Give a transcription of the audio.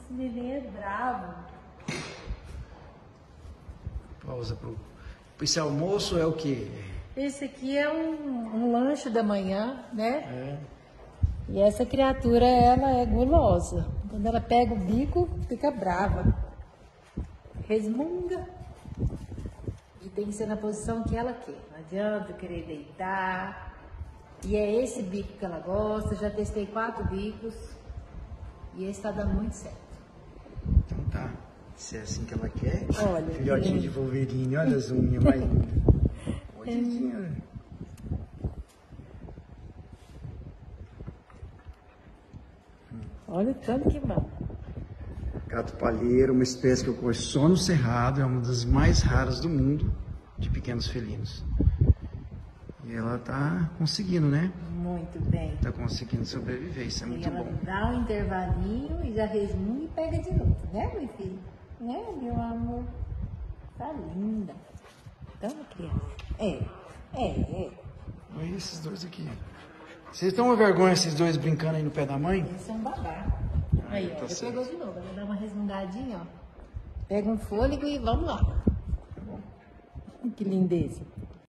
Esse neném é bravo. Pausa pro... Esse almoço é o quê? Esse aqui é um lanche da manhã, né? É. E essa criatura, ela é gulosa. Quando ela pega o bico, fica brava. Resmunga. E tem que ser na posição que ela quer. Não adianta querer deitar. E é esse bico que ela gosta. Já testei 4 bicos. E esse está dando muito certo. Então tá. Se é assim que ela quer. Olha, Filhotinho de Wolverine, olha as unhas mais lindas. Olha. Olha o tanto que mama. Gato palheiro, uma espécie que ocorre só no Cerrado, é uma das mais raras do mundo de pequenos felinos. E ela tá conseguindo, né? Muito bem. Tá conseguindo sobreviver, isso é E muito ela bom. dá um intervalinho e já resmunga e pega de novo, né, meu filho? Né, meu amor? Tá linda. Toma, criança. Olha esses dois aqui. Vocês estão uma vergonha, esses dois brincando aí no pé da mãe? Eles são babá. Aí, ó, tá já certo. pegou de novo. Vai dar uma resmungadinha, ó. Pega um fôlego e vamos lá. Que lindeza.